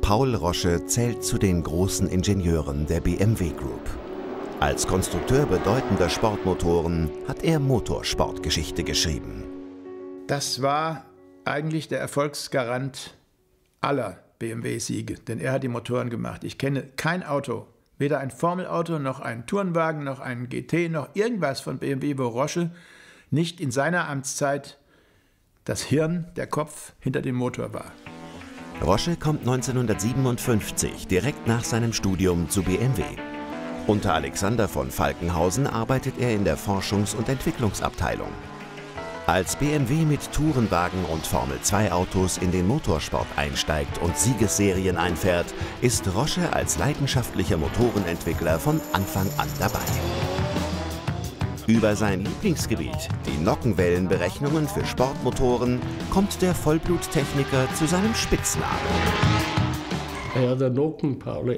Paul Rosche zählt zu den großen Ingenieuren der BMW Group. Als Konstrukteur bedeutender Sportmotoren hat er Motorsportgeschichte geschrieben. Das war eigentlich der Erfolgsgarant aller BMW-Siege, denn er hat die Motoren gemacht. Ich kenne kein Auto, weder ein Formelauto, noch einen Tourenwagen, noch einen GT, noch irgendwas von BMW, wo Rosche nicht in seiner Amtszeit das Hirn, der Kopf hinter dem Motor war. Rosche kommt 1957 direkt nach seinem Studium zu BMW. Unter Alexander von Falkenhausen arbeitet er in der Forschungs- und Entwicklungsabteilung. Als BMW mit Tourenwagen und Formel-2-Autos in den Motorsport einsteigt und Siegesserien einfährt, ist Rosche als leidenschaftlicher Motorenentwickler von Anfang an dabei. Über sein Lieblingsgebiet, die Nockenwellenberechnungen für Sportmotoren, kommt der Vollbluttechniker zu seinem Spitznamen. Ja, der Nockenpauli.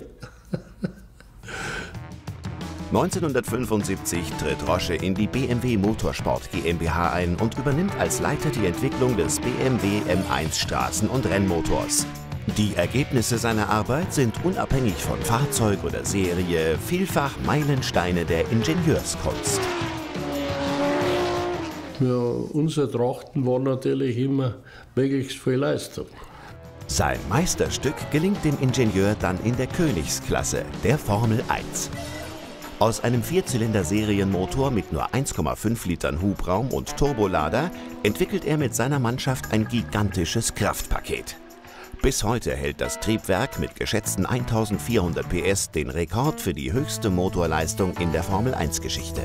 1975 tritt Rosche in die BMW Motorsport GmbH ein und übernimmt als Leiter die Entwicklung des BMW M1 Straßen- und Rennmotors. Die Ergebnisse seiner Arbeit sind unabhängig von Fahrzeug oder Serie vielfach Meilensteine der Ingenieurskunst. Ja, unser Trachten war natürlich immer möglichst viel Leistung. Sein Meisterstück gelingt dem Ingenieur dann in der Königsklasse, der Formel 1. Aus einem Vierzylinder-Serienmotor mit nur 1,5 Litern Hubraum und Turbolader entwickelt er mit seiner Mannschaft ein gigantisches Kraftpaket. Bis heute hält das Triebwerk mit geschätzten 1400 PS den Rekord für die höchste Motorleistung in der Formel-1-Geschichte.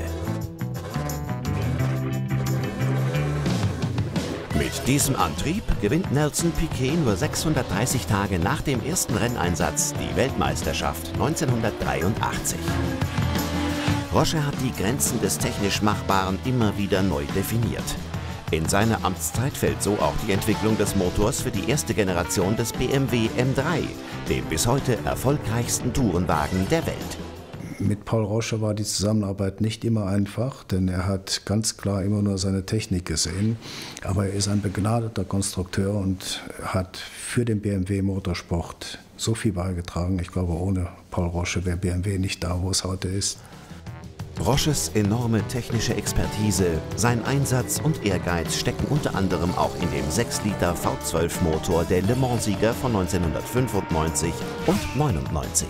Mit diesem Antrieb gewinnt Nelson Piquet nur 630 Tage nach dem ersten Renneinsatz die Weltmeisterschaft 1983. Rosche hat die Grenzen des technisch Machbaren immer wieder neu definiert. In seiner Amtszeit fällt so auch die Entwicklung des Motors für die erste Generation des BMW M3, dem bis heute erfolgreichsten Tourenwagen der Welt. Mit Paul Rosche war die Zusammenarbeit nicht immer einfach, denn er hat ganz klar immer nur seine Technik gesehen. Aber er ist ein begnadeter Konstrukteur und hat für den BMW Motorsport so viel beigetragen. Ich glaube, ohne Paul Rosche wäre BMW nicht da, wo es heute ist. Rosches enorme technische Expertise, sein Einsatz und Ehrgeiz stecken unter anderem auch in dem 6-Liter V12-Motor der Le Mans-Sieger von 1995 und 99.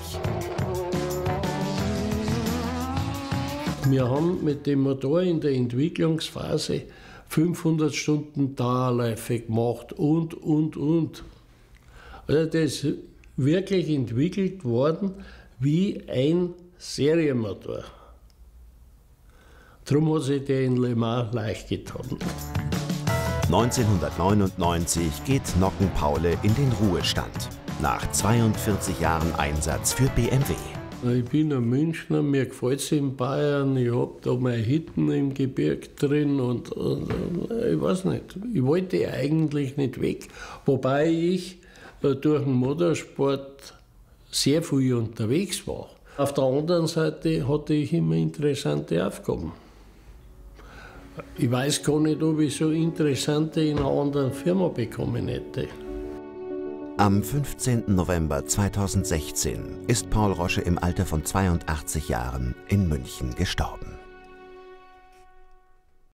Wir haben mit dem Motor in der Entwicklungsphase 500 Stunden Dauerläufe gemacht und. Also das ist wirklich entwickelt worden wie ein Serienmotor. Darum hat sich der in Le Mans leicht getan. 1999 geht Nockenpaule in den Ruhestand, nach 42 Jahren Einsatz für BMW. Ich bin ein Münchner, mir gefällt es in Bayern, ich habe da meine Hütten im Gebirge drin und ich weiß nicht, ich wollte eigentlich nicht weg, wobei ich durch den Motorsport sehr viel unterwegs war. Auf der anderen Seite hatte ich immer interessante Aufgaben. Ich weiß gar nicht, ob ich so interessante in einer anderen Firma bekommen hätte. Am 15. November 2016 ist Paul Rosche im Alter von 82 Jahren in München gestorben.